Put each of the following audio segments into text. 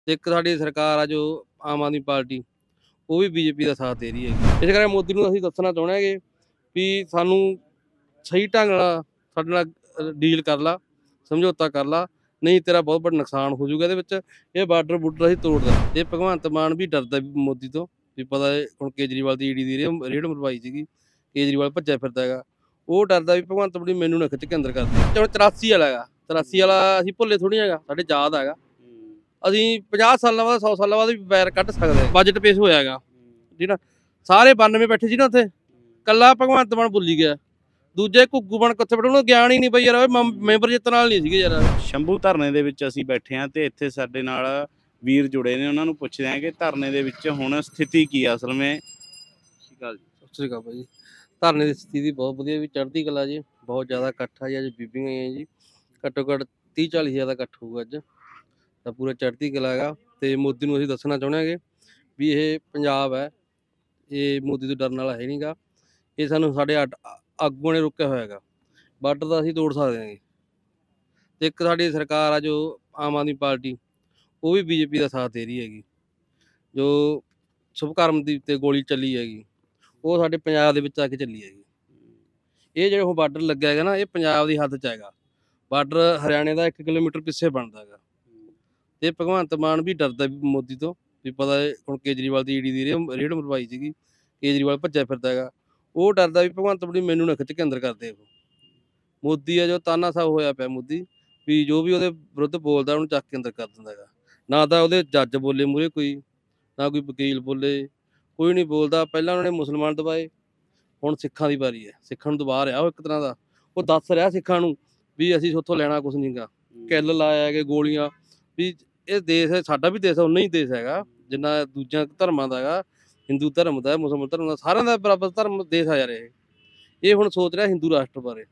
ਇੱਕ ਸਾਡੀ ਸਰਕਾਰ ਆ ਜੋ ਆਮ ਆਦਮੀ ਪਾਰਟੀ, ਉਹ ਵੀ ਬੀਜੇਪੀ ਦਾ ਸਾਥ ਦੇ ਰਹੀ ਹੈਗੀ। ਇਸ ਕਰਕੇ ਮੋਦੀ ਨੂੰ ਅਸੀਂ ਦੱਸਣਾ ਚਾਹੁੰਦੇ ਹੈਗੇ ਵੀ ਸਾਨੂੰ ਸਹੀ ਢੰਗ ਨਾਲ ਸਾਡੇ ਨਾਲ ਡੀਲ ਕਰ ਲਾ, ਸਮਝੌਤਾ ਕਰ ਲਾ, ਨਹੀਂ ਤੇਰਾ ਬਹੁਤ ਵੱਡਾ ਨੁਕਸਾਨ ਹੋ ਜਾਊਗਾ ਇਹਦੇ ਵਿੱਚ। ਇਹ ਬਾਰਡਰ ਬੂਡਰ ਅਸੀਂ ਤੋੜਦਾ। ਇਹ ਭਗਵੰਤ ਮਾਨ ਵੀ ਡਰਦਾ ਵੀ ਮੋਦੀ ਤੋਂ, ਵੀ ਪਤਾ ਹੁਣ ਕੇਜਰੀਵਾਲ ਦੀ ਈਡੀ ਦੀ ਰੇਡ ਮਰਵਾਈ ਸੀਗੀ, ਕੇਜਰੀਵਾਲ ਭੱਜਿਆ ਫਿਰਦਾ ਹੈਗਾ। ਉਹ ਡਰਦਾ ਵੀ ਭਗਵੰਤ ਮਾਨ ਮੈਨੂੰ ਨਾ ਖਿੱਚ ਕੇ ਅੰਦਰ ਕਰ ਦੇ। ਹੁਣ 83 ਵਾਲਾ ਹੈਗਾ, 83 ਵਾਲਾ ਅਸੀਂ ਭੁੱਲੇ ਥੋੜੀ ਹੈਗਾ, ਸਾਡੇ ਯਾਦ ਹੈਗਾ। ਅਸੀਂ 50 ਸਾਲਾਂ ਬਾਅਦ 100 ਸਾਲਾਂ ਬਾਅਦ ਵੀ ਵੈਰ ਕੱਢ ਸਕਦੇ। ਬਜਟ ਪੇਸ਼ ਹੋਇਆ ਹੈਗਾ ਜੀ ਨਾ, ਸਾਰੇ 92 ਬੈਠੇ ਸੀ ਨਾ ਉੱਥੇ, ਕੱਲਾ ਭਗਵੰਤ ਮਾਨ ਭੁੱਲੀ ਗਿਆ, ਦੂਜੇ ਘੁੱਗੂ ਬਣ ਕਿੱਥੇ ਬੈਠੇ, ਉਹਨੂੰ ਗਿਆਨ ਹੀ ਨਹੀਂ ਬਈ ਯਾਰ ਮੈਂਬਰ ਜਿੱਤਣ ਨਾਲ ਨਹੀਂ ਸੀਗੇ ਯਾਰ। ਸ਼ੰਭੂ ਧਰਨੇ ਦੇ ਵਿੱਚ ਅਸੀਂ ਬੈਠੇ ਹਾਂ ਤੇ ਇੱਥੇ ਸਾਡੇ ਨਾਲ ਵੀਰ ਜੁੜੇ ਨੇ, ਉਹਨਾਂ ਨੂੰ ਪੁੱਛਦੇ ਹਾਂ ਕਿ ਧਰਨੇ ਦੇ ਵਿੱਚ ਹੁਣ ਸਥਿਤੀ ਕੀ ਆ ਅਸਲ ਵਿੱਚ। ਸਤਿ ਸ਼੍ਰੀ ਅਕਾਲ ਭਾਈ ਜੀ। ਧਰਨੇ ਦੀ ਸਥਿਤੀ ਬਹੁਤ ਵਧੀਆ ਵੀ ਚੜ੍ਹਦੀ ਕਲਾ ਜੀ, ਬਹੁਤ ਜ਼ਿਆਦਾ ਇਕੱਠ ਆ ਜੀ, ਅੱਜ ਬੀਬੀਆਂ ਆਈਆਂ ਜੀ, ਘੱਟੋ ਘੱਟ 30-40 ਹਜ਼ਾਰ ਦਾ ਇਕੱਠ ਹੋਊਗਾ ਅੱਜ, ਤਾਂ ਪੂਰਾ ਚੜ੍ਹਦੀ ਕਲਾ ਹੈਗਾ। ਤੇ ਮੋਦੀ ਨੂੰ ਅਸੀਂ ਦੱਸਣਾ ਚਾਹੁੰਦੇ ਹੈਗੇ ਵੀ ਇਹ ਪੰਜਾਬ ਹੈ, ਇਹ ਮੋਦੀ ਤੋਂ ਡਰਨ ਵਾਲਾ ਹੈ ਨਹੀਂਗਾ। ਇਹ ਸਾਨੂੰ ਸਾਡੇ ਆਗੂਆਂ ਨੇ ਰੋਕਿਆ ਹੋਇਆ ਹੈਗਾ, ਬਾਰਡਰ ਦਾ ਅਸੀਂ ਤੋੜ ਸਕਦੇ ਹਾਂਗੇ। ਤੇ ਇੱਕ ਸਾਡੀ ਸਰਕਾਰ ਆ ਜੋ ਆਮ ਆਦਮੀ ਪਾਰਟੀ, ਉਹ ਵੀ ਬੀਜੇਪੀ ਦਾ ਸਾਥ ਦੇ ਰਹੀ ਹੈਗੀ। ਜੋ ਸ਼ੁਭਕਰਮ ਦੀ ਤੇ ਗੋਲੀ ਚੱਲੀ ਹੈਗੀ, ਉਹ ਸਾਡੇ ਪੰਜਾਬ ਦੇ ਵਿੱਚ ਆ ਕੇ ਚੱਲੀ ਹੈਗੀ। ਇਹ ਜਿਹੜੇ ਉਹ ਬਾਰਡਰ ਲੱਗਿਆ ਹੈਗਾ ਨਾ, ਇਹ ਪੰਜਾਬ ਦੀ ਹੱਦ 'ਚ ਹੈਗਾ। ਬਾਰਡਰ ਹਰਿਆਣੇ ਦਾ 1 ਕਿਲੋਮੀਟਰ ਪਿੱਛੇ ਬਣਦਾ ਹੈਗਾ। ਤੇ ਭਗਵੰਤ ਮਾਨ ਵੀ ਡਰਦਾ ਵੀ ਮੋਦੀ ਤੋਂ, ਵੀ ਪਤਾ ਹੁਣ ਕੇਜਰੀਵਾਲ ਦੀ ਈਡੀ ਦੀ ਰੇਡ ਮਰਵਾਈ ਸੀਗੀ, ਕੇਜਰੀਵਾਲ ਭੱਜਿਆ ਫਿਰਦਾ ਹੈਗਾ। ਉਹ ਡਰਦਾ ਵੀ ਭਗਵੰਤ ਮਾਨ ਮੈਨੂੰ ਨਾ ਖਿੱਚ ਕੇ ਅੰਦਰ ਕਰ ਦੇ। ਮੋਦੀ ਆ ਜੋ ਤਾਨਾਸ਼ਾਹ ਹੋਇਆ ਪਿਆ ਮੋਦੀ, ਵੀ ਜੋ ਵੀ ਉਹਦੇ ਵਿਰੁੱਧ ਬੋਲਦਾ ਉਹਨੂੰ ਚੱਕ ਕੇ ਅੰਦਰ ਕਰ ਦਿੰਦਾ ਹੈਗਾ। ਨਾ ਤਾਂ ਉਹਦੇ ਜੱਜ ਬੋਲੇ ਮੂਹਰੇ ਕੋਈ, ਨਾ ਕੋਈ ਵਕੀਲ ਬੋਲੇ, ਕੋਈ ਨਹੀਂ ਬੋਲਦਾ। ਪਹਿਲਾਂ ਉਹਨਾਂ ਨੇ ਮੁਸਲਮਾਨ ਦਬਾਏ, ਹੁਣ ਸਿੱਖਾਂ ਦੀ ਵਾਰੀ ਹੈ। ਸਿੱਖਾਂ ਨੂੰ ਦਬਾ ਰਿਹਾ ਉਹ ਇੱਕ ਤਰ੍ਹਾਂ ਦਾ, ਉਹ ਦੱਸ ਰਿਹਾ ਸਿੱਖਾਂ ਨੂੰ ਵੀ ਅਸੀਂ ਉੱਥੋਂ ਲੈਣਾ ਕੁਛ ਨਹੀਂਗਾ। ਕਿੱਲ ਲਾਇਆ ਹੈਗੇ, ਗੋਲੀਆਂ ਵੀ। ਇਹ ਦੇਸ਼ ਹੈ, ਸਾਡਾ ਵੀ ਦੇਸ਼ ਹੈ, ਉਨਾ ਹੀ ਦੇਸ਼ ਹੈਗਾ ਜਿੰਨਾ ਦੂਜਿਆਂ ਧਰਮਾਂ ਦਾ ਹੈਗਾ। ਹਿੰਦੂ ਧਰਮ ਦਾ, ਮੁਸਲਮਾਨ ਧਰਮ ਦਾ, ਸਾਰਿਆਂ ਦਾ ਬਰਾਬਰ ਧਰਮ ਦੇਸ਼ ਆ ਯਾਰ। ਇਹ ਹੁਣ ਸੋਚ ਰਿਹਾ ਹਿੰਦੂ ਰਾਸ਼ਟਰ ਬਾਰੇ।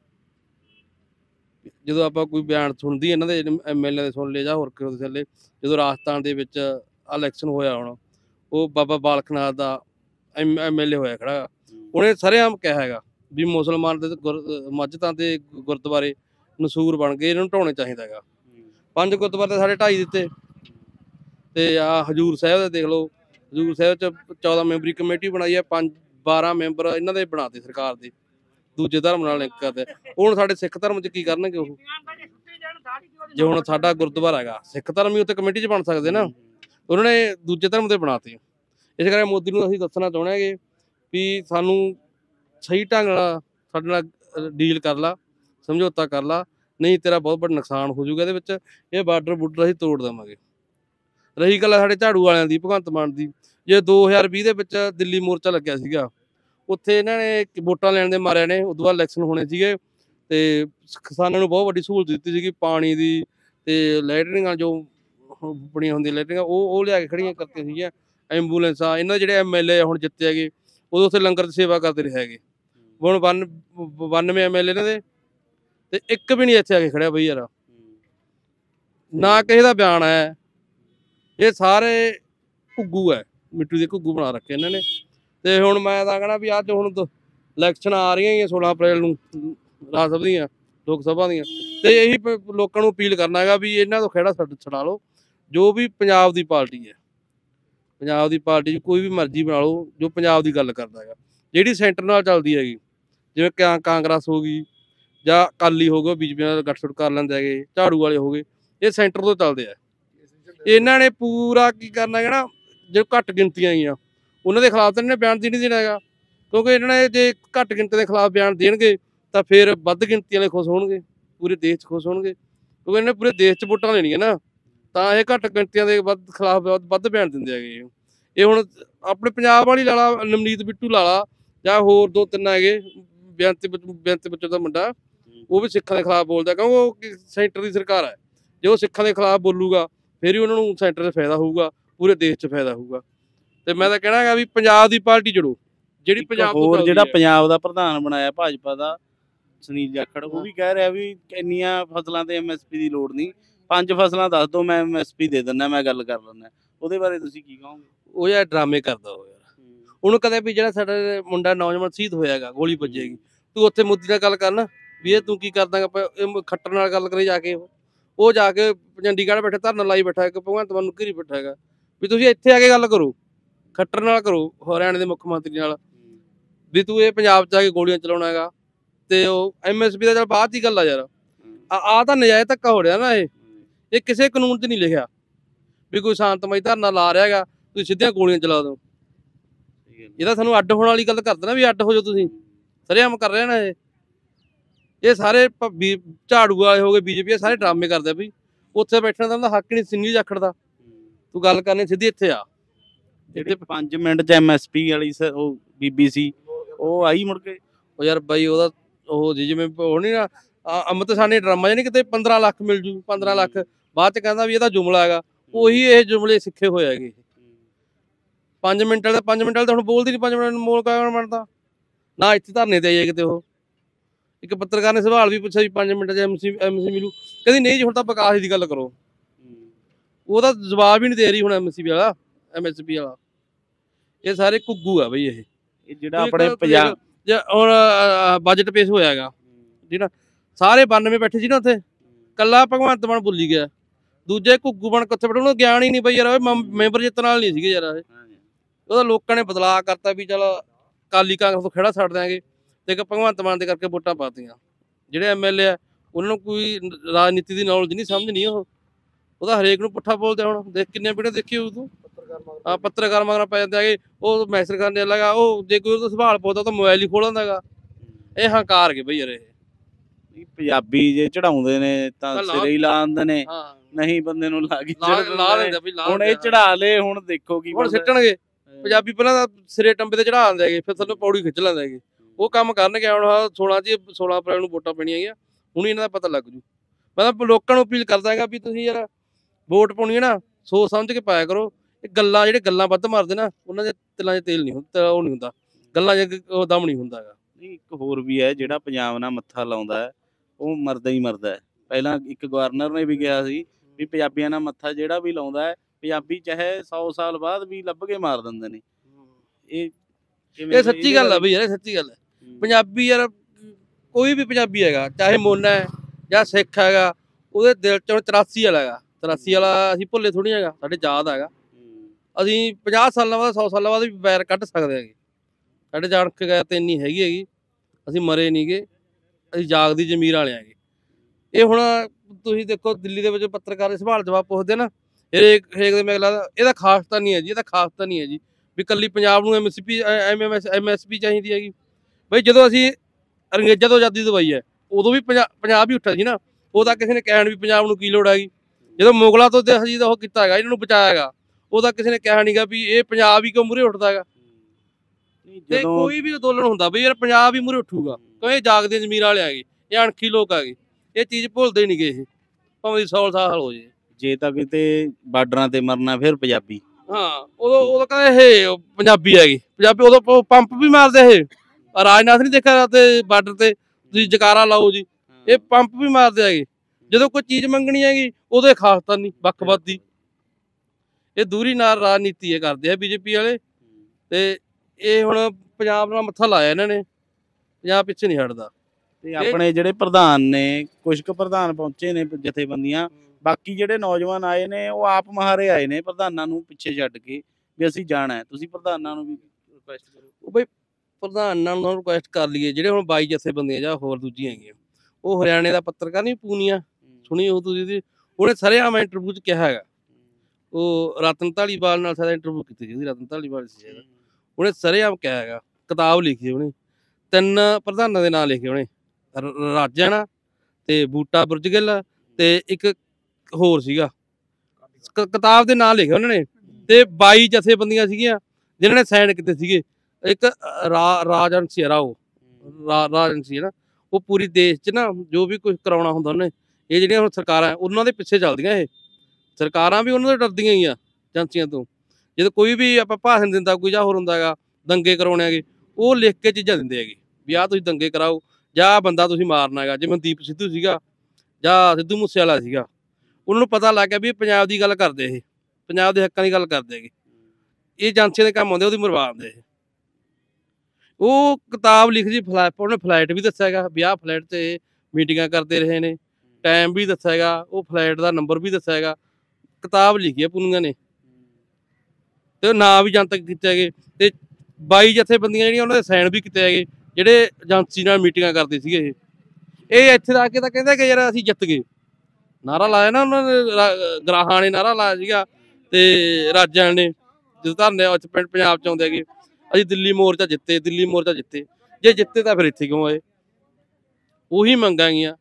ਜਦੋਂ ਆਪਾਂ ਕੋਈ ਬਿਆਨ ਸੁਣਦੀ ਇਹਨਾਂ ਦੇ MLA ਦੇ ਸੁਣ ਲਏ ਜਾਂ ਹੋਰ ਕਿਸੇ ਦੇ ਸੁਣ ਲਏ, ਜਦੋਂ ਰਾਜਸਥਾਨ ਦੇ ਵਿੱਚ ਇਲੈਕਸ਼ਨ ਹੋਇਆ ਹੁਣ, ਉਹ ਬਾਬਾ ਬਾਲਕ ਨਾਥ ਦਾ MLA ਹੋਇਆ ਖੜਾ, ਉਹਨੇ ਸਰੇਆਮ ਕਿਹਾ ਹੈਗਾ ਵੀ ਮੁਸਲਮਾਨ ਦੇ ਮਸਜਿਦਾਂ ਤੇ ਗੁਰਦੁਆਰੇ ਨਸੂਰ ਬਣ ਗਏ, ਇਹਨਾਂ ਨੂੰ ਢਾਉਣੇ ਚਾਹੀਦਾ ਹੈਗਾ। 5 ਗੁਰਦੁਆਰੇ ਸਾਡੇ ਢਾਈ ਦਿੱਤੇ। ਤੇ ਆ ਹਜੂਰ ਸਾਹਿਬ ਦੇ ਦੇਖ ਲਓ, ਹਜੂਰ ਸਾਹਿਬ 'ਚ 14 ਮੈਂਬਰੀ ਕਮੇਟੀ ਬਣਾਈ ਹੈ, 12 ਮੈਂਬਰ ਇਹਨਾਂ ਦੇ ਬਣਾਤੇ ਸਰਕਾਰ ਦੇ, ਦੂਜੇ ਧਰਮ ਨਾਲ ਲਿੰਕ ਕਰਦੇ। ਹੁਣ ਸਾਡੇ ਸਿੱਖ ਧਰਮ 'ਚ ਕੀ ਕਰਨਗੇ ਉਹ? ਜੇ ਹੁਣ ਸਾਡਾ ਗੁਰਦੁਆਰਾ ਹੈਗਾ, ਸਿੱਖ ਧਰਮ ਵੀ ਉੱਥੇ ਕਮੇਟੀ 'ਚ ਬਣ ਸਕਦੇ ਨਾ, ਉਹਨਾਂ ਨੇ ਦੂਜੇ ਧਰਮ ਦੇ ਬਣਾਤੇ। ਇਸ ਕਰਕੇ ਮੋਦੀ ਨੂੰ ਅਸੀਂ ਦੱਸਣਾ ਚਾਹੁੰਦੇ ਹੈਗੇ ਵੀ ਸਾਨੂੰ ਸਹੀ ਢੰਗ ਨਾਲ ਸਾਡੇ ਨਾਲ ਡੀਲ ਕਰ ਲਾ, ਸਮਝੌਤਾ ਕਰ ਲਾ, ਨਹੀਂ ਤੇਰਾ ਬਹੁਤ ਵੱਡਾ ਨੁਕਸਾਨ ਹੋ ਜਾਊਗਾ ਇਹਦੇ ਵਿੱਚ। ਇਹ ਬਾਰਡਰ ਬੂਡਰ ਅਸੀਂ ਤੋੜ ਦੇਵਾਂਗੇ। ਰਹੀ ਗੱਲ ਸਾਡੇ ਝਾੜੂ ਵਾਲਿਆਂ ਦੀ, ਭਗਵੰਤ ਮਾਨ ਦੀ, ਜੇ 2020 ਦੇ ਵਿੱਚ ਦਿੱਲੀ ਮੋਰਚਾ ਲੱਗਿਆ ਸੀਗਾ, ਉੱਥੇ ਇਹਨਾਂ ਨੇ ਵੋਟਾਂ ਲੈਣ ਦੇ ਮਾਰਿਆਂ ਨੇ, ਉਦੋਂ ਬਾਅਦ ਇਲੈਕਸ਼ਨ ਹੋਣੇ ਸੀਗੇ, ਤੇ ਕਿਸਾਨਾਂ ਨੂੰ ਬਹੁਤ ਵੱਡੀ ਸਹੂਲਤ ਦਿੱਤੀ ਸੀਗੀ, ਪਾਣੀ ਦੀ ਤੇ ਲੈਟਰਿੰਗਾਂ ਜੋ ਬਣੀਆਂ ਹੁੰਦੀਆਂ ਲੈਟਰਿੰਗਾਂ, ਉਹ ਲਿਆ ਕੇ ਖੜੀਆਂ ਕਰਤੀਆਂ ਸੀਗੀਆਂ। ਐਂਬੂਲੈਂਸਾਂ, ਇਹਨਾਂ ਦੇ ਜਿਹੜੇ MLA ਹੁਣ ਜਿੱਤੇ ਹੈਗੇ, ਉਦੋਂ ਉੱਥੇ ਲੰਗਰ ਦੀ ਸੇਵਾ ਕਰਦੇ ਰਹੇ ਹੈਗੇ। ਹੁਣ 92 MLA ਇਹਨਾਂ ਦੇ, ਤੇ ਇੱਕ ਵੀ ਨਹੀਂ ਇੱਥੇ ਆ ਕੇ ਖੜਿਆ ਬਈ ਯਾਰ, ਨਾ ਕਿਸੇ ਦਾ ਬਿਆਨ ਆਇਆ। ਇਹ ਸਾਰੇ ਘੁੱਗੂ ਹੈ, ਮਿੱਟੂ ਦੇ ਘੁੱਗੂ ਬਣਾ ਰੱਖੇ ਇਹਨਾਂ ਨੇ। ਤੇ ਹੁਣ ਮੈਂ ਤਾਂ ਕਹਿਣਾ ਵੀ ਅੱਜ ਹੁਣ ਇਲੈਕਸ਼ਨ ਆ ਰਹੀਆਂ ਹੀ 16 ਅਪ੍ਰੈਲ ਨੂੰ, ਰਾਜ ਸਭਾ ਦੀਆਂ, ਲੋਕ ਸਭਾ ਦੀਆਂ, ਤੇ ਇਹੀ ਲੋਕਾਂ ਨੂੰ ਅਪੀਲ ਕਰਨਾ ਹੈਗਾ ਵੀ ਇਹਨਾਂ ਤੋਂ ਖਹਿੜਾ ਛਡਾ ਲਓ। ਜੋ ਵੀ ਪੰਜਾਬ ਦੀ ਪਾਰਟੀ ਹੈ, ਪੰਜਾਬ ਦੀ ਪਾਰਟੀ 'ਚ ਕੋਈ ਵੀ ਮਰਜ਼ੀ ਬਣਾ ਲਓ ਜੋ ਪੰਜਾਬ ਦੀ ਗੱਲ ਕਰਦਾ ਹੈਗਾ, ਜਿਹੜੀ ਸੈਂਟਰ ਨਾਲ ਚੱਲਦੀ ਹੈਗੀ, ਜਿਵੇਂ ਕਾਂਗਰਸ ਹੋ ਗਈ ਜਾਂ ਅਕਾਲੀ ਹੋ ਗਏ, ਬੀਜੇਪੀ ਨਾਲ ਗੱਠਜੋੜ ਕਰ ਲੈਂਦੇ ਹੈਗੇ, ਝਾੜੂ ਵਾਲੇ ਹੋ ਗਏ, ਇਹ ਸੈਂਟਰ ਤੋਂ ਚੱਲਦੇ ਆ। ਇਹਨਾਂ ਨੇ ਪੂਰਾ ਕੀ ਕਰਨਾ ਹੈਗਾ ਨਾ, ਜੋ ਘੱਟ ਗਿਣਤੀਆਂ ਆਈਆਂ ਉਹਨਾਂ ਦੇ ਖਿਲਾਫ ਤਾਂ ਇਹਨਾਂ ਨੇ ਬਿਆਨ ਨਹੀਂ ਦੇਣਾ ਹੈਗਾ, ਕਿਉਂਕਿ ਇਹਨਾਂ ਨੇ ਜੇ ਘੱਟ ਗਿਣਤੀ ਦੇ ਖਿਲਾਫ ਬਿਆਨ ਦੇਣਗੇ ਤਾਂ ਫਿਰ ਵੱਧ ਗਿਣਤੀ ਵਾਲੇ ਖੁਸ਼ ਹੋਣਗੇ, ਪੂਰੇ ਦੇਸ਼ 'ਚ ਖੁਸ਼ ਹੋਣਗੇ, ਕਿਉਂਕਿ ਇਹਨੇ ਪੂਰੇ ਦੇਸ਼ 'ਚ ਵੋਟਾਂ ਲੈਣੀਆਂ ਨਾ, ਤਾਂ ਇਹ ਘੱਟ ਗਿਣਤੀਆਂ ਦੇ ਖਿਲਾਫ ਵੱਧ ਬਿਆਨ ਦਿੰਦੇ ਹੈਗੇ। ਇਹ ਹੁਣ ਆਪਣੇ ਪੰਜਾਬ ਵਾਲੀ ਲਾ ਲਾ, ਨਵਨੀਤ ਬਿੱਟੂ ਲਾ ਲਾ, ਜਾਂ ਹੋਰ 2-3 ਹੈਗੇ, ਬੇਅੰਤ ਬੱਚੋ ਦਾ ਮੁੰਡਾ, ਉਹ ਵੀ ਸਿੱਖਾਂ ਦੇ ਖਿਲਾਫ ਬੋਲਦਾ, ਕਿਉਂਕਿ ਉਹ ਸੈਂਟਰ ਦੀ ਸਰਕਾਰ ਹੈ। ਜੇ ਉਹ ਸਿੱਖਾਂ ਦੇ ਖਿਲਾਫ ਬੋਲੂਗਾ ਫਿਰ ਹੀ ਉਹਨਾਂ ਨੂੰ ਸੈਂਟਰ 'ਚ ਫਾਇਦਾ ਹੋਊਗਾ, ਪੂਰੇ ਦੇਸ਼ 'ਚ ਫਾਇਦਾ ਹੋਊਗਾ। ਤੇ ਮੈਂ ਤਾਂ ਕਹਿਣਾ ਹੈਗਾ ਵੀ ਪੰਜਾਬ ਦੀ ਪਾਰਟੀ ਜੁੜੋ, ਜਿਹੜੀ ਪੰਜਾਬ ਹੋਰ ਜਿਹੜਾ ਪੰਜਾਬ ਦਾ ਪ੍ਰਧਾਨ ਬਣਾਇਆ ਭਾਜਪਾ ਦਾ ਸੁਨੀਲ ਜਾਖੜ, ਉਹ ਵੀ ਕਹਿ ਰਿਹਾ ਵੀ ਇੰਨੀਆਂ ਫਸਲਾਂ ਤੇ MSP ਦੀ ਲੋੜ ਨਹੀਂ, 5 ਫਸਲਾਂ ਦੱਸ ਦਿਓ ਮੈਂ MSP ਦੇ ਦਿੰਦਾ, ਮੈਂ ਗੱਲ ਕਰ ਲੈਂਦਾ। ਉਹਦੇ ਬਾਰੇ ਤੁਸੀਂ ਕੀ ਕਹੋਗੇ? ਉਹ ਯਾਰ ਡਰਾਮੇ ਕਰਦਾ ਉਹ ਯਾਰ। ਉਹਨੂੰ ਕਦੇ ਵੀ ਜਿਹੜਾ ਸਾਡਾ ਮੁੰਡਾ ਨੌਜਵਾਨ ਸ਼ਹੀਦ ਹੋਇਆ ਹੈਗਾ, ਗੋਲੀ ਵੱਜੇਗੀ, ਤੂੰ ਉੱਥੇ ਮੋਦੀ ਨਾਲ ਗੱਲ ਕਰਨਾ ਵੀ ਇਹ ਤੂੰ ਕੀ ਕਰਦਾਗਾ, ਖੱਟਰ ਨਾਲ ਗੱਲ ਕਰੀ ਜਾ ਕੇ। ਉਹ ਜਾ ਕੇ ਚੰਡੀਗੜ੍ਹ ਬੈਠੇ ਧਰਨਾ ਲਾਈ ਬੈਠਾ, ਇੱਕ ਭਗਵੰਤ ਮਾਨ ਨੂੰ ਘੇਰੀ ਬੈਠਾ ਹੈਗਾ ਵੀ ਤੁਸੀਂ ਇੱਥੇ ਆ ਕੇ ਗੱਲ ਕਰੋ, ਖੱਟਰ ਨਾਲ ਕਰੋ, ਹਰਿਆਣੇ ਦੇ ਮੁੱਖ ਮੰਤਰੀ ਨਾਲ, ਵੀ ਤੂੰ ਇਹ ਪੰਜਾਬ 'ਚ ਆ ਕੇ ਗੋਲੀਆਂ ਚਲਾਉਣਾ ਹੈਗਾ। ਤੇ ਉਹ MSP ਦਾ ਚੱਲ ਬਾਅਦ ਦੀ ਗੱਲ ਆ ਯਾਰ, ਆ ਤਾਂ ਨਜਾਇਜ਼ ਧੱਕਾ ਹੋ ਰਿਹਾ ਨਾ। ਇਹ ਕਿਸੇ ਕਾਨੂੰਨ 'ਚ ਨਹੀਂ ਲਿਖਿਆ ਵੀ ਕੋਈ ਸ਼ਾਂਤਮਈ ਧਰਨਾ ਲਾ ਰਿਹਾ ਹੈਗਾ ਤੁਸੀਂ ਸਿੱਧੀਆਂ ਗੋਲੀਆਂ ਚਲਾ ਦਿਓ। ਇਹ ਤਾਂ ਸਾਨੂੰ ਅੱਡ ਹੋਣ ਵਾਲੀ ਗੱਲ ਕਰਦੇ ਨਾ, ਵੀ ਅੱਡ ਹੋ ਜਾਓ ਤੁਸੀਂ, ਸਰੇਆਮ ਕਰ ਰਹੇ ਨਾ ਇਹ ਸਾਰੇ ਝਾੜੂ ਵਾਲੇ ਹੋ ਗਏ, BJP ਸਾਰੇ ਡਰਾਮੇ ਕਰਦੇ ਵੀ ਉੱਥੇ ਬੈਠਣ ਦਾ ਉਹਦਾ ਹੱਕ ਨਹੀਂ ਸਿੰਨੀ ਜਾਖੜ ਦਾ, ਤੂੰ ਗੱਲ ਕਰਨੀ ਸਿੱਧੀ ਇੱਥੇ ਆ। ਜਿਹੜੇ 5 ਮਿੰਟ 'ਚ MSP ਵਾਲੀ ਉਹ ਬੀਬੀ ਸੀ ਉਹ ਆਈ ਮੁੜ ਕੇ। ਉਹ ਯਾਰ ਬਾਈ ਉਹਦਾ ਉਹ ਜੀ ਜਿਵੇਂ ਉਹ ਨਹੀਂ ਨਾ ਅੰਮ੍ਰਿਤ ਸਾਨੀ ਡਰਾਮਾ ਜਾਨੀ ਕਿਤੇ 15 ਲੱਖ ਮਿਲ ਜੂ, 15 ਲੱਖ ਬਾਅਦ 'ਚ ਕਹਿੰਦਾ ਵੀ ਇਹਦਾ ਜੁਮਲਾ ਹੈਗਾ, ਉਹੀ ਇਹ ਜੁਮਲੇ ਸਿੱਖੇ ਹੋਏ ਹੈਗੇ। 5 ਮਿੰਟ ਵਾਲੇ ਤਾਂ ਹੁਣ ਬੋਲਦੀ ਨਹੀਂ, 5 ਮਿੰਟ ਮੋਲ ਕਾਰਨ ਬਣਦਾ ਨਾ। ਇੱਥੇ ਧਰਨੇ ਤੇ ਆਈਏ ਕਿਤੇ ਉਹ ਇੱਕ ਪੱਤਰਕਾਰ ਨੇ ਸਵਾਲ ਵੀ ਪੁੱਛਿਆ ਵੀ 5 ਮਿੰਟ 'ਚ MC ਮਿਲੂ, ਕਹਿੰਦੀ ਨਹੀਂ ਜੀ ਹੁਣ ਤਾਂ ਵਿਕਾਸ ਦੀ ਗੱਲ ਕਰੋ। ਉਹਦਾ ਜਵਾਬ ਹੀ ਨਹੀਂ ਦੇ ਰਹੀ ਹੁਣ MSP ਵਾਲਾ। ਇਹ ਸਾਰੇ ਘੁੱਗੂ ਆ ਬਈ। ਇਹ ਜਿਹੜਾ ਆਪਣੇ ਪੰਜਾਬ ਹੁਣ ਬਜਟ ਪੇਸ਼ ਹੋਇਆ ਹੈਗਾ ਜਿਹੜਾ, ਸਾਰੇ 92 ਬੈਠੇ ਸੀ ਨਾ ਉੱਥੇ, ਕੱਲਾ ਭਗਵੰਤ ਮਾਨ ਭੁੱਲੀ ਗਿਆ, ਦੂਜੇ ਘੁੱਗੂ ਬਣ ਕਿੱਥੇ ਬੈਠੇ, ਉਹਨੂੰ ਗਿਆਨ ਹੀ ਨਹੀਂ ਬਈ ਯਾਰ। ਮੈਂਬਰ ਜਿੱਤਣ ਨਾਲ ਨਹੀਂ ਸੀਗੇ ਯਾਰ ਇਹ, ਉਹਦਾ ਲੋਕਾਂ ਨੇ ਬਦਲਾਅ ਕਰਤਾ ਵੀ ਚਲ ਅਕਾਲੀ ਕਾਂਗਰਸ ਤੋਂ ਖੜਾ ਛੱਡ ਦਿਆਂਗੇ, ਤੇ ਇੱਕ ਭਗਵੰਤ ਮਾਨ ਦੇ ਕਰਕੇ ਵੋਟਾਂ ਪਾਤੀਆਂ। ਜਿਹੜੇ MLA ਆ ਉਹਨਾਂ ਨੂੰ ਕੋਈ ਰਾਜਨੀਤੀ ਦੀ ਨੌਲੇਜ ਨਹੀਂ, ਸਮਝ ਨਹੀਂ, ਉਹਦਾ ਹਰੇਕ ਨੂੰ ਪੁੱਠਾ ਬੋਲਦੇ। ਹੁਣ ਦੇਖ ਕਿੰਨੇ ਵੀਡੀਓ ਦੇਖੀ ਹੋਊ ਤੂੰ, ਪੱਤਰਕਾਰ ਮਗਰ ਪੈ ਜਾਂਦੇ ਹੈਗੇ, ਉਹ ਮੈਸੇਜ ਕਰਨ ਲੱਗਾ, ਉਹ ਜੇ ਕੋਈ ਉਹਦਾ ਸਵਾਲ ਪੁੱਛਦਾ ਤਾਂ ਮੋਬਾਈਲ ਹੀ ਖੋਲ ਲੈਂਦਾ ਹੈਗਾ। ਇਹ ਹੰਕਾਰ ਕੇ ਬਈ ਯਾਰ। ਇਹ ਪੰਜਾਬੀ ਜੇ ਚੜਾਉਂਦੇ ਨੇ ਤਾਂ ਸਿਰੇ ਹੀ ਲਾ ਦਿੰਦੇ ਨੇ, ਨਹੀਂ ਬੰਦੇ ਨੂੰ ਲਾ ਦਿੰਦੇ ਬਈ। ਹੁਣ ਇਹ ਚੜਾ ਲਏ, ਹੁਣ ਦੇਖੋ ਕੀ ਹੁਣ ਸਿੱਟਣਗੇ। ਪੰਜਾਬੀ ਪਹਿਲਾਂ ਤਾਂ ਸਿਰੇ ਟੰਬੇ ਤੇ ਚੜਾ ਦਿੰਦੇ ਹੈਗੇ, ਫਿਰ ਥੱਲੇ ਪੌੜੀ ਖਿੱਚ ਲੈਂਦੇ ਹੈਗੇ। ਉਹ ਕੰਮ ਕਰਨਗੇ ਹੁਣ 16 ਅਪ੍ਰੈਲ ਨੂੰ ਵੋਟਾਂ ਪੈਣੀਆਂ ਹੈਗੀਆਂ, ਹੁਣ ਇਹਨਾਂ ਦਾ ਪਤਾ ਲੱਗ ਜੂ। ਮੈਂ ਤਾਂ ਲੋਕਾਂ ਨੂੰ ਅਪੀਲ ਕਰਦਾ ਹੈਗਾ ਵੀ ਤੁਸੀਂ ਯਾਰ ਵੋਟ ਪਾਉਣੀ ਹੈ ਨਾ ਸੋਚ ਸਮਝ ਕੇ ਪਾਇਆ ਕਰੋ। ਇਹ ਗੱਲਾਂ ਜਿਹੜੇ ਗੱਲਾਂ ਵੱਧ ਮਾਰਦੇ ਨਾ, ਉਹਨਾਂ ਦੇ ਤਿਲਾਂ 'ਚ ਤੇਲ ਨਹੀਂ ਹੁੰਦਾ, ਉਹ ਨਹੀਂ ਹੁੰਦਾ, ਗੱਲਾਂ 'ਚ ਉਹ ਦਮ ਨਹੀਂ ਹੁੰਦਾ ਹੈਗਾ। ਨਹੀਂ ਇੱਕ ਹੋਰ ਵੀ ਹੈ, ਜਿਹੜਾ ਪੰਜਾਬ ਨਾਲ ਮੱਥਾ ਲਾਉਂਦਾ ਹੈ ਉਹ ਮਰਦਾ ਹੀ ਮਰਦਾ ਹੈ। ਪਹਿਲਾਂ ਇੱਕ ਗਵਰਨਰ ਨੇ ਵੀ ਕਿਹਾ ਸੀ ਵੀ ਪੰਜਾਬੀਆਂ ਨਾਲ ਮੱਥਾ ਜਿਹੜਾ ਵੀ ਲਾਉਂਦਾ ਹੈ, ਪੰਜਾਬੀ ਚਾਹੇ 100 ਸਾਲ ਬਾਅਦ ਵੀ ਲੱਭ ਕੇ ਮਾਰ ਦਿੰਦੇ ਨੇ। ਇਹ ਸੱਚੀ ਗੱਲ ਆ ਬਈ ਯਾਰ, ਸੱਚੀ ਗੱਲ ਹੈ। ਪੰਜਾਬੀ ਯਾਰ ਕੋਈ ਵੀ ਪੰਜਾਬੀ ਹੈਗਾ, ਚਾਹੇ ਮੋਨਾ ਹੈ ਜਾਂ ਸਿੱਖ ਹੈਗਾ, ਉਹਦੇ ਦਿਲ 'ਚ 83 ਵਾਲਾ ਹੈਗਾ। 83 ਵਾਲਾ ਅਸੀਂ ਭੁੱਲੇ ਥੋੜ੍ਹੀ ਹੈਗਾ, ਸਾਡੇ ਯਾਦ ਹੈਗਾ। ਅਸੀਂ 50 ਸਾਲਾਂ ਬਾਅਦ 100 ਸਾਲਾਂ ਬਾਅਦ ਵੀ ਵੈਰ ਕੱਢ ਸਕਦੇ ਹੈਗੇ, ਸਾਡੇ ਜਾਣ ਕੇ ਗਏ ਤੇ ਇੰਨੀ ਹੈਗੀ। ਅਸੀਂ ਮਰੇ ਨਹੀਂ ਗੇ, ਅਸੀਂ ਜਾਗਦੀ ਜ਼ਮੀਰ ਵਾਲੇ ਹੈਗੇ। ਇਹ ਹੁਣ ਤੁਸੀਂ ਦੇਖੋ ਦਿੱਲੀ ਦੇ ਵਿੱਚ ਪੱਤਰਕਾਰ ਦੇ ਸਵਾਲ ਜਵਾਬ ਪੁੱਛਦੇ ਨਾ, ਹਰੇਕ ਦੇ ਮੈਂ ਲੱਗਦਾ ਇਹਦਾ ਖਾਸ ਤਾਂ ਨਹੀਂ ਹੈ ਜੀ, ਇਹਦਾ ਖਾਸ ਤਾਂ ਨਹੀਂ ਹੈ ਜੀ ਵੀ ਇਕੱਲੀ ਪੰਜਾਬ ਨੂੰ MSP ਚਾਹੀਦੀ ਹੈਗੀ। ਬਈ ਜਦੋਂ ਅਸੀਂ ਅੰਗਰੇਜ਼ਾਂ ਤੋਂ ਆਜ਼ਾਦੀ ਦਵਾਈ ਹੈ, ਉਦੋਂ ਵੀ ਪੰਜਾਬ ਹੀ ਉੱਠਿਆ ਸੀ ਨਾ, ਉਹਦਾ ਕਿਸੇ ਨੇ ਕਹਿਣ ਵੀ ਪੰਜਾਬ ਨੂੰ ਕੀ ਲੋੜ ਹੈਗੀ। ਜਦੋਂ ਮੁਗਲਾਂ ਤੋਂ ਅਸੀਂ ਉਹ ਕੀਤਾ ਹੈਗਾ, ਇਹਨਾਂ ਨੂੰ ਬਚਾਇਆ ਹੈਗਾ, ਉਹਦਾ ਕਿਸੇ ਨੇ ਕਿਹਾ ਨਹੀਂਗਾ ਵੀ ਇਹ ਪੰਜਾਬ ਹੀ ਕਿਉਂ ਮੂਹਰੇ ਉੱਠਦਾ ਹੈਗਾ। ਤੇ ਕੋਈ ਵੀ ਅੰਦੋਲਨ ਹੁੰਦਾ ਬਈ ਯਾਰ ਪੰਜਾਬ ਹੀ ਮੂਹਰੇ ਉੱਠੂਗਾ, ਕਿਉਂ ਇਹ ਜਾਗਦੇ ਜ਼ਮੀਰ ਵਾਲੇ ਹੈਗੇ, ਇਹ ਅਣਖੀ ਲੋਕ ਹੈਗੇ, ਇਹ ਚੀਜ਼ ਭੁੱਲਦੇ ਨਹੀਂ ਗੇ। ਇਹ ਭਾਵੇਂ 100 ਸਾਲ ਹੋ ਜੇ ਤਾਂ ਕਿਤੇ ਬਾਰਡਰਾਂ ਤੇ ਮਰਨਾ ਫਿਰ ਪੰਜਾਬੀ। ਹਾਂ ਉਦੋਂ ਕਹਿੰਦੇ ਇਹ ਪੰਜਾਬੀ ਹੈਗੀ, ਪੰਜਾਬੀ ਉਦੋਂ ਪੰਪ ਵੀ ਮਾਰਦੇ। ਇਹ ਰਾਜਨਾਥ ਨਹੀਂ ਦੇਖਿਆ ਤੇ ਬਾਰਡਰ ਤੇ ਤੁਸੀਂ ਜਕਾਰਾ ਲਾਓ ਜੀ, ਇਹ ਪੰਪ ਵੀ ਮਾਰਦੇ ਹੈਗੇ। ਜਦੋਂ ਕੋਈ ਚੀਜ਼ ਮੰਗਣੀ ਹੈਗੀ ਉਦੋਂ ਖਾਸਤਾ ਨਹੀਂ, ਵੱਖਵਾਦ ਦੀ ਇਹ ਦੂਰੀ ਨਾਲ ਰਾਜਨੀਤੀ ਇਹ ਕਰਦੇ ਆ BJP ਵਾਲੇ। ਤੇ ਇਹ ਹੁਣ ਪੰਜਾਬ ਨਾਲ ਮੱਥਾ ਲਾਇਆ ਇਹਨਾਂ ਨੇ, ਪੰਜਾਬ ਪਿੱਛੇ ਨਹੀਂ ਹਟਦਾ। ਤੇ ਆਪਣੇ ਜਿਹੜੇ ਪ੍ਰਧਾਨ ਨੇ, ਕੁਝ ਕੁ ਪ੍ਰਧਾਨ ਪਹੁੰਚੇ ਨੇ ਜਥੇਬੰਦੀਆਂ, ਬਾਕੀ ਜਿਹੜੇ ਨੌਜਵਾਨ ਆਏ ਨੇ ਉਹ ਆਪ ਮਹਾਰੇ ਆਏ ਨੇ ਪ੍ਰਧਾਨਾਂ ਨੂੰ ਪਿੱਛੇ ਛੱਡ ਕੇ ਵੀ ਅਸੀਂ ਜਾਣਾ ਹੈ। ਤੁਸੀਂ ਪ੍ਰਧਾਨਾਂ ਨੂੰ ਵੀ ਰਿਕੁਐਸਟ ਕਰੋ। ਉਹ ਬਈ ਪ੍ਰਧਾਨਾਂ ਨੂੰ ਰਿਕੁਐਸਟ ਕਰ ਲਈਏ, ਜਿਹੜੇ ਹੁਣ 22 ਜਥੇਬੰਦੀਆਂ ਜਾਂ ਹੋਰ ਦੂਜੀਆਂ ਹੈਗੀਆਂ, ਉਹ ਹਰਿਆਣੇ ਦਾ ਪੱਤਰਕਾਰ ਨਹੀਂ ਪੂਨੀਆ ਸੁਣੀ ਉਹ ਤੁਸੀਂ, ਉਹਨੇ ਸਰੇਆਮ ਇੰਟਰਵਿਊ 'ਚ ਕਿਹਾ ਹੈਗਾ, ਉਹ ਰਤਨ ਧਾਲੀਵਾਲ ਨਾਲ ਸਾਡਾ ਇੰਟਰਵਿਊ ਕੀਤੀ ਸੀ, ਰਤਨ ਧਾਲੀਵਾਲ ਸੀ ਜਿਹੜਾ, ਉਹਨੇ ਸਰੇਆਮ ਕਿਹਾ ਹੈਗਾ। ਕਿਤਾਬ ਲਿਖੀ ਉਹਨੇ, 3 ਪ੍ਰਧਾਨਾਂ ਦੇ ਨਾਂ ਲਿਖੇ ਉਹਨੇ, ਰਾਜਾ ਤੇ ਬੂਟਾ ਬੁਰਜਗਿੱਲ ਤੇ ਇੱਕ ਹੋਰ ਸੀਗਾ, ਕਿਤਾਬ ਦੇ ਨਾਂ ਲਿਖੇ ਉਹਨਾਂ ਨੇ। ਤੇ 22 ਜਥੇਬੰਦੀਆਂ ਸੀਗੀਆਂ ਜਿਨ੍ਹਾਂ ਨੇ ਸਾਈਨ ਕੀਤੇ ਸੀਗੇ। ਇੱਕ ਰਾਜੰਸੀ ਰਾਜੰਸੀ ਹੈ ਨਾ, ਉਹ ਪੂਰੀ ਦੇਸ਼ 'ਚ ਨਾ ਜੋ ਵੀ ਕੁਝ ਕਰਾਉਣਾ ਹੁੰਦਾ ਉਹਨੇ, ਇਹ ਜਿਹੜੀਆਂ ਹੁਣ ਸਰਕਾਰਾਂ ਉਹਨਾਂ ਦੇ ਪਿੱਛੇ ਚੱਲਦੀਆਂ। ਇਹ ਸਰਕਾਰਾਂ ਵੀ ਉਹਨਾਂ ਤੋਂ ਡਰਦੀਆਂ ਹੀ ਆ ਏਜੰਸੀਆਂ ਤੋਂ। ਜਦੋਂ ਕੋਈ ਵੀ ਆਪਾਂ ਭਾਸ਼ਣ ਦਿੰਦਾ ਕੋਈ ਜਾਂ ਹੋਰ ਹੁੰਦਾ ਹੈਗਾ, ਦੰਗੇ ਕਰਾਉਣੇ ਹੈਗੇ, ਉਹ ਲਿਖ ਕੇ ਚੀਜ਼ਾਂ ਦਿੰਦੇ ਹੈਗੇ ਵੀ ਆਹ ਤੁਸੀਂ ਦੰਗੇ ਕਰਾਓ ਜਾਂ ਬੰਦਾ ਤੁਸੀਂ ਮਾਰਨਾ ਹੈਗਾ। ਜਿਵੇਂ ਦੀਪ ਸਿੱਧੂ ਸੀਗਾ ਜਾਂ ਸਿੱਧੂ ਮੂਸੇਵਾਲਾ ਸੀਗਾ, ਉਹਨਾਂ ਨੂੰ ਪਤਾ ਲੱਗ ਗਿਆ ਵੀ ਇਹ ਪੰਜਾਬ ਦੀ ਗੱਲ ਕਰਦੇ, ਇਹ ਪੰਜਾਬ ਦੇ ਹੱਕਾਂ ਦੀ ਗੱਲ ਕਰਦੇ ਹੈਗੇ, ਇਹ ਏਜੰਸੀਆਂ ਦੇ ਕੰਮ ਆਉਂਦੇ, ਉਹਦੀ ਮਰਵਾਉਂਦੇ। ਇਹ ਉਹ ਕਿਤਾਬ ਲਿਖਦੀ, ਉਹਨੇ ਫਲਾਈਟ ਵੀ ਦੱਸਿਆ ਹੈਗਾ ਵੀ ਆਹ ਫਲਾਈਟ 'ਤੇ ਮੀਟਿੰਗਾਂ ਕਰਦੇ ਰਹੇ ਨੇ, ਟਾਈਮ ਵੀ ਦੱਸਿਆ ਹੈਗਾ, ਉਹ ਫਲਾਈਟ ਦਾ ਨੰਬਰ ਵੀ ਦੱਸਿਆ ਹੈਗਾ, ਕਿਤਾਬ ਲਿਖੀ ਹੈ ਪੂਨੀਆਂ ਨੇ, ਤੇ ਉਹ ਨਾਂ ਵੀ ਜਨਤਕ ਕੀਤੇ ਹੈਗੇ, ਤੇ 22 ਜਥੇਬੰਦੀਆਂ ਜਿਹੜੀਆਂ ਉਹਨਾਂ ਦੇ ਸਾਈਨ ਵੀ ਕੀਤੇ ਹੈਗੇ, ਜਿਹੜੇ ਏਜੰਸੀ ਨਾਲ ਮੀਟਿੰਗਾਂ ਕਰਦੇ ਸੀਗੇ। ਇਹ ਇੱਥੇ ਆ ਕੇ ਤਾਂ ਕਹਿੰਦੇ ਕਿ ਯਾਰ ਅਸੀਂ ਜਿੱਤ ਗਏ, ਨਾਰਾ ਲਾਇਆ ਨਾ ਉਹਨਾਂ ਨੇ, ਗਰਾਹਾਂ ਨੇ ਨਾਰਾ ਲਾਇਆ ਸੀਗਾ, ਤੇ ਰਾਜਿਆਂ ਨੇ ਜਦੋਂ ਧਰਨੇ ਵਿੱਚ ਪਿੰਡ ਪੰਜਾਬ ਚ ਆਉਂਦੇ ਹੈਗੇ, ਅਸੀਂ ਦਿੱਲੀ ਮੋਰਚਾ ਜਿੱਤੇ, ਦਿੱਲੀ ਮੋਰਚਾ ਜਿੱਤੇ। ਜੇ ਜਿੱਤੇ ਤਾਂ ਫਿਰ ਇੱਥੇ ਕਿਉਂ ਆਏ? ਉਹੀ ਮੰਗਾਂਗੀਆਂ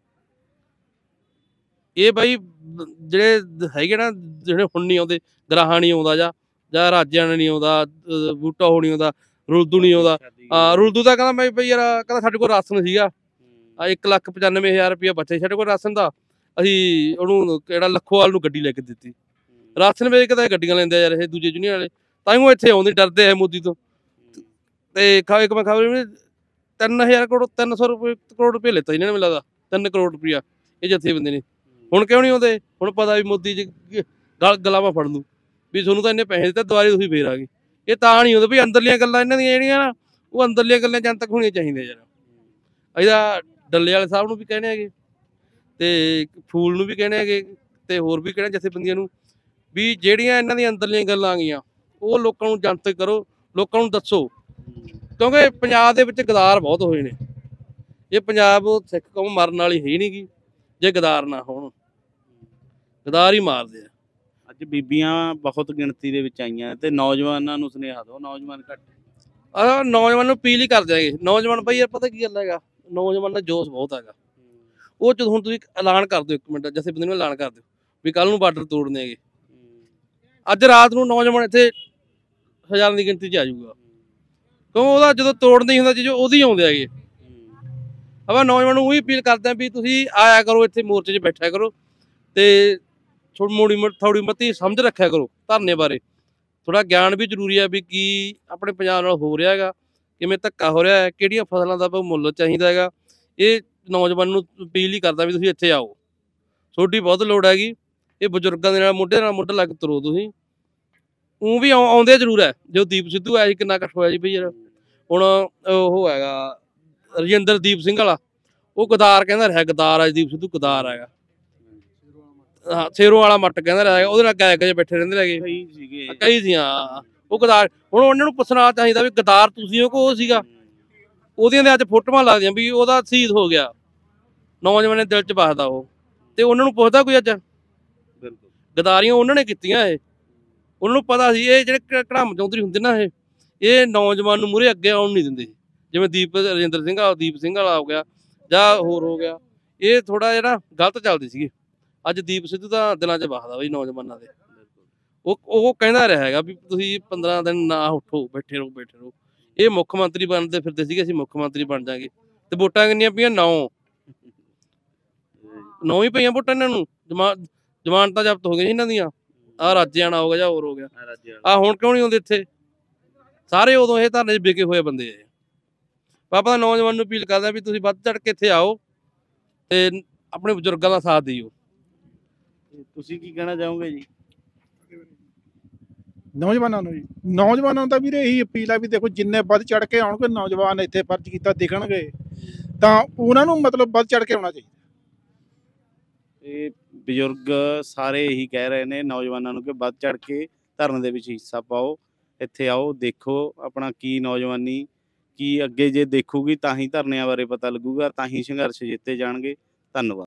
ਇਹ ਬਾਈ ਜਿਹੜੇ ਹੈਗੇ ਨਾ, ਜਿਹੜੇ ਹੁਣ ਨਹੀਂ ਆਉਂਦੇ, ਗਰਾਹਾਂ ਨਹੀਂ ਆਉਂਦਾ, ਜਾਂ ਰਾਜਿਆਂ ਨੇ ਨਹੀਂ ਆਉਂਦਾ, ਬੂਟਾ ਹੋ ਨਹੀਂ ਆਉਂਦਾ, ਰੁਲਦੂ ਨਹੀਂ ਆਉਂਦਾ। ਰੁਲਦੂ ਤਾਂ ਕਹਿੰਦਾ ਬਈ ਯਾਰ, ਕਹਿੰਦਾ ਸਾਡੇ ਕੋਲ ਰਾਸ਼ਨ ਸੀਗਾ, 1,95,000 ਰੁਪਇਆ ਬਚਿਆ ਸਾਡੇ ਕੋਲ ਰਾਸ਼ਨ ਦਾ, ਅਸੀਂ ਉਹਨੂੰ ਕਿਹੜਾ ਲੱਖੋਵਾਲ ਨੂੰ ਗੱਡੀ ਲੈ ਕੇ ਦਿੱਤੀ। ਰਾਸ਼ਨ ਵੇਚ ਕੇ ਤਾਂ ਗੱਡੀਆਂ ਲੈਂਦੇ ਆ ਯਾਰ ਇਹ ਦੂਜੇ ਯੂਨੀਅਨ ਵਾਲੇ, ਤਾਂ ਹੀ ਉਹ ਇੱਥੇ ਆਉਂਦੇ, ਡਰਦੇ ਆ ਮੋਦੀ ਤੋਂ। ਤੇ ਇੱਕ ਮੈਂ ਖਬਰ 3,000 ਕਰੋੜ 300 ਕਰੋੜ ਰੁਪਏ ਲੈਤਾ ਇਹਨਾਂ ਨੇ, ਮੈਨੂੰ ਲੱਗਦਾ 3 ਕਰੋੜ ਰੁਪਇਆ ਇਹ ਜਥੇਬੰਦੀ ਨੇ। ਹੁਣ ਕਿਉਂ ਨਹੀਂ ਆਉਂਦੇ? ਹੁਣ ਪਤਾ ਵੀ ਮੋਦੀ ਜੀ ਗਲਾਵਾਂ ਫੜ ਲੂ ਵੀ ਤੁਹਾਨੂੰ ਤਾਂ ਇੰਨੇ ਪੈਸੇ ਦਿੱਤੇ, ਦੁਬਾਰੇ ਤੁਸੀਂ ਫੇਰ ਆ ਗਏ। ਇਹ ਤਾਂ ਨਹੀਂ ਆਉਂਦੇ ਵੀ ਅੰਦਰਲੀਆਂ ਗੱਲਾਂ ਇਹਨਾਂ ਦੀਆਂ ਜਿਹੜੀਆਂ ਨਾ, ਉਹ ਅੰਦਰਲੀਆਂ ਗੱਲਾਂ ਜਨਤਕ ਹੋਣੀਆਂ ਚਾਹੀਦੀਆਂ ਯਾਰ। ਇਹਦਾ ਡੱਲੇ ਵਾਲੇ ਸਾਹਿਬ ਨੂੰ ਵੀ ਕਹਿਣੇ ਹੈਗੇ, ਤੇ ਫੂਲ ਨੂੰ ਵੀ ਕਹਿਣੇ ਹੈਗੇ, ਤੇ ਹੋਰ ਵੀ ਕਹਿਣੇ ਜਥੇਬੰਦੀਆਂ ਨੂੰ, ਵੀ ਜਿਹੜੀਆਂ ਇਹਨਾਂ ਦੀਆਂ ਅੰਦਰਲੀਆਂ ਗੱਲਾਂ ਆ ਗਈਆਂ ਉਹ ਲੋਕਾਂ ਨੂੰ ਜਨਤਕ ਕਰੋ, ਲੋਕਾਂ ਨੂੰ ਦੱਸੋ, ਕਿਉਂਕਿ ਪੰਜਾਬ ਦੇ ਵਿੱਚ ਗਦਾਰ ਬਹੁਤ ਹੋਏ ਨੇ। ਇਹ ਪੰਜਾਬ ਸਿੱਖ ਕੌਮ ਮਰਨ ਵਾਲੀ ਹੈ ਨਹੀਂ ਗੀ ਜੇ ਗਦਾਰ ਨਾ ਹੋਣ, ਗਦਾਰ ਹੀ ਮਾਰਦੇ ਆ। ਅੱਜ ਬੀਬੀਆਂ ਬਹੁਤ ਗਿਣਤੀ ਦੇ ਵਿੱਚ ਆਈਆਂ, ਤੇ ਨੌਜਵਾਨਾਂ ਨੂੰ ਸੁਨੇਹਾ ਦਿਓ, ਨੌਜਵਾਨ ਘੱਟ। ਨੌਜਵਾਨ ਨੂੰ ਅਪੀਲ ਹੀ ਕਰਦੇ ਹੈਗੇ। ਨੌਜਵਾਨ ਬਾਈ ਯਾਰ ਪਤਾ ਕੀ ਗੱਲ ਹੈਗਾ, ਨੌਜਵਾਨ ਦਾ ਜੋਸ਼ ਬਹੁਤ ਹੈਗਾ। ਉਹ ਜਦੋਂ ਹੁਣ ਤੁਸੀਂ ਐਲਾਨ ਕਰ ਦਿਓ, 1 ਮਿੰਟ ਜਥੇਬੰਦੀ ਨੂੰ ਐਲਾਨ ਕਰ ਦਿਓ ਵੀ ਕੱਲ ਨੂੰ ਬਾਰਡਰ ਤੋੜਨੇ ਹੈਗੇ, ਅੱਜ ਰਾਤ ਨੂੰ ਨੌਜਵਾਨ ਇੱਥੇ ਹਜ਼ਾਰਾਂ ਦੀ ਗਿਣਤੀ 'ਚ ਆ ਜਾਊਗਾ, ਕਿਉਂ ਉਹਦਾ ਜਦੋਂ ਤੋੜ ਨਹੀਂ ਹੁੰਦਾ ਚੀਜ਼ ਉਹਦੀ ਆਉਂਦੇ ਹੈਗੇ। ਆਪਾਂ ਨੌਜਵਾਨ ਨੂੰ ਉਹੀ ਅਪੀਲ ਕਰਦੇ ਹਾਂ ਵੀ ਤੁਸੀਂ ਆਇਆ ਕਰੋ, ਇੱਥੇ ਮੋਰਚੇ 'ਚ ਬੈਠਿਆ ਕਰੋ, ਤੇ ਥੋੜੀ ਮਤੀ ਸਮਝ ਰੱਖਿਆ ਕਰੋ ਧਰਨੇ ਬਾਰੇ। ਥੋੜਾ ਗਿਆਨ ਵੀ ਜ਼ਰੂਰੀ ਹੈ ਵੀ ਕੀ ਆਪਣੇ ਪੰਜਾਬ ਨਾਲ ਹੋ ਰਿਹਾ ਹੈਗਾ, ਕਿਵੇਂ ਧੱਕਾ ਹੋ ਰਿਹਾ ਹੈ, ਕਿਹੜੀਆਂ ਫਸਲਾਂ ਦਾ ਮੁੱਲ ਚਾਹੀਦਾ ਹੈਗਾ। ਇਹ ਨੌਜਵਾਨ ਨੂੰ ਅਪੀਲ ਹੀ ਕਰਦਾ ਵੀ ਤੁਸੀਂ ਇੱਥੇ ਆਓ, ਤੁਹਾਡੀ ਬਹੁਤ ਲੋੜ ਹੈਗੀ। ਇਹ ਬਜ਼ੁਰਗਾਂ ਦੇ ਨਾਲ ਮੋਢੇ ਲੱਗ ਤੁਰੋ ਤੁਸੀਂ। ਉਹ ਵੀ ਆਉਂਦੇ ਜ਼ਰੂਰ ਹੈ, ਜੋ ਦੀਪ ਸਿੱਧੂ ਆਇਆ ਸੀ ਕਿੰਨਾ ਇਕੱਠ ਹੋਇਆ ਜੀ ਬਈ ਯਾਰ। ਹੁਣ ਉਹ ਹੈਗਾ ਰਜਿੰਦਰਦੀਪ ਸਿੰਘ ਵਾਲਾ, ਉਹ ਗਦਾਰ ਕਹਿੰਦਾ ਰਿਹਾ, ਗਦਾਰ ਆ ਦੀਪ ਸਿੱਧੂ, ਗਦਾਰ ਹੈਗਾ। ਹਾਂ, ਸ਼ੇਰੋਂ ਵਾਲਾ ਮੱਟ ਕਹਿੰਦਾ ਰਿਹਾ, ਉਹਦੇ ਨਾਲ ਗਾਇਕ ਜਿਹੇ ਬੈਠੇ ਰਹਿੰਦੇ ਹੈਗੇ, ਕਈ ਸੀ। ਹਾਂ, ਉਹ ਗਦਾਰ। ਹੁਣ ਉਹਨਾਂ ਨੂੰ ਪੁੱਛਣਾ ਚਾਹੀਦਾ ਵੀ ਗਦਾਰ ਤੁਸੀਂ ਹੋ ਕਿ ਉਹ ਸੀਗਾ? ਉਹਦੀਆਂ ਦੇ ਅੱਜ ਫੋਟੋਆਂ ਲੱਗਦੀਆਂ ਵੀ ਉਹਦਾ ਸ਼ਹੀਦ ਹੋ ਗਿਆ, ਨੌਜਵਾਨ ਦੇ ਦਿਲ 'ਚ ਵੱਸਦਾ ਉਹ, ਤੇ ਉਹਨਾਂ ਨੂੰ ਪੁੱਛਦਾ ਕੋਈ? ਅੱਜ ਗਦਾਰੀਆਂ ਉਹਨਾਂ ਨੇ ਕੀਤੀਆਂ, ਇਹ ਉਹਨਾਂ ਨੂੰ ਪਤਾ ਸੀ। ਇਹ ਜਿਹੜੇ ਕੜਾਮ ਚੌਧਰੀ ਹੁੰਦੇ ਨਾ, ਇਹ ਨੌਜਵਾਨ ਨੂੰ ਮੂਹਰੇ ਅੱਗੇ ਆਉਣ ਨਹੀਂ ਦਿੰਦੇ, ਜਿਵੇਂ ਰਜਿੰਦਰ ਸਿੰਘ ਦੀਪ ਸਿੰਘ ਵਾਲਾ ਹੋ ਗਿਆ ਜਾਂ ਹੋਰ ਹੋ ਗਿਆ। ਇਹ ਥੋੜਾ ਜਿਹਾ ਨਾ ਗਲਤ ਚੱਲਦੇ ਸੀਗੇ। ਅੱਜ ਦੀਪ ਸਿੱਧੂ ਦਾ ਦਿਲਾਂ 'ਚ ਵੱਸਦਾ ਬਈ ਨੌਜਵਾਨਾਂ ਦੇ। ਉਹ ਕਹਿੰਦਾ ਰਿਹਾ ਹੈਗਾ ਵੀ ਤੁਸੀਂ 15 ਦਿਨ ਨਾ ਉੱਠੋ, ਬੈਠੇ ਰਹੋ। ਇਹ ਮੁੱਖ ਮੰਤਰੀ ਬਣਦੇ ਫਿਰਦੇ ਸੀਗੇ, ਅਸੀਂ ਮੁੱਖ ਮੰਤਰੀ ਬਣ ਜਾਾਂਗੇ, ਤੇ ਵੋਟਾਂ ਕਿੰਨੀਆਂ ਪਈਆਂ? 9 ਹੀ ਪਈਆਂ ਵੋਟਾਂ ਇਹਨਾਂ ਨੂੰ। ਜ਼ਮਾਨਤਾਂ ਜ਼ਬਤ ਹੋ ਗਈਆਂ ਇਹਨਾਂ ਦੀਆਂ। ਆਹ ਰਾਜਿਆਣਾ ਹੋ ਗਿਆ ਜਾਂ ਹੋਰ ਹੋ ਗਿਆ। ਆਹ ਹੁਣ ਕਿਉਂ ਨਹੀਂ ਆਉਂਦੇ ਇੱਥੇ? ਸਾਰੇ ਉਦੋਂ ਇਹ ਧਰਨੇ 'ਚ ਵਿਕੇ ਹੋਏ ਬੰਦੇ ਆ। ਪਾਪਾ ਦਾ ਨੌਜਵਾਨ ਨੂੰ ਅਪੀਲ ਕਰਦਾ ਵੀ ਤੁਸੀਂ ਵੱਧ ਚੜ ਕੇ ਇੱਥੇ ਆਓ ਤੇ ਆਪਣੇ ਬਜ਼ੁਰਗਾਂ ਦਾ ਸਾਥ ਦਿਓ। ਤੁਸੀਂ ਕੀ ਕਹਿਣਾ ਚਾਹੋਗੇ ਜੀ ਨੌਜਵਾਨਾਂ ਨੂੰ? ਨੌਜਵਾਨਾਂ ਦਾ ਵੀਰੇ ਇਹੀ ਅਪੀਲ ਆ ਵੀ ਦੇਖੋ, ਜਿੰਨੇ ਵੱਧ ਚੜ ਕੇ ਆਉਣਗੇ ਨੌਜਵਾਨ ਇੱਥੇ ਫਰਜ਼ ਕੀਤਾ ਦਿਖਣਗੇ, ਤਾਂ ਉਹਨਾਂ ਨੂੰ ਮਤਲਬ ਵੱਧ ਚੜ ਕੇ ਆਉਣਾ ਚਾਹੀਦਾ। ਇਹ ਬਜ਼ੁਰਗ ਸਾਰੇ ਇਹੀ ਕਹਿ ਰਹੇ ਨੇ ਨੌਜਵਾਨਾਂ ਨੂੰ ਕਿ ਵੱਧ ਚੜ ਕੇ ਧਰਨੇ ਦੇ ਵਿੱਚ ਹਿੱਸਾ ਪਾਓ, ਇੱਥੇ ਆਓ, ਦੇਖੋ ਆਪਣਾ ਕੀ ਨੌਜਵਾਨੀ ਕੀ ਅੱਗੇ ਜੇ ਦੇਖੂਗੀ ਤਾਂ ਹੀ ਧਰਨਿਆਂ ਬਾਰੇ ਪਤਾ ਲੱਗੂਗਾ, ਤਾਂ ਹੀ ਸੰਘਰਸ਼ ਜਿੱਤੇ ਜਾਣਗੇ। ਧੰਨਵਾਦ।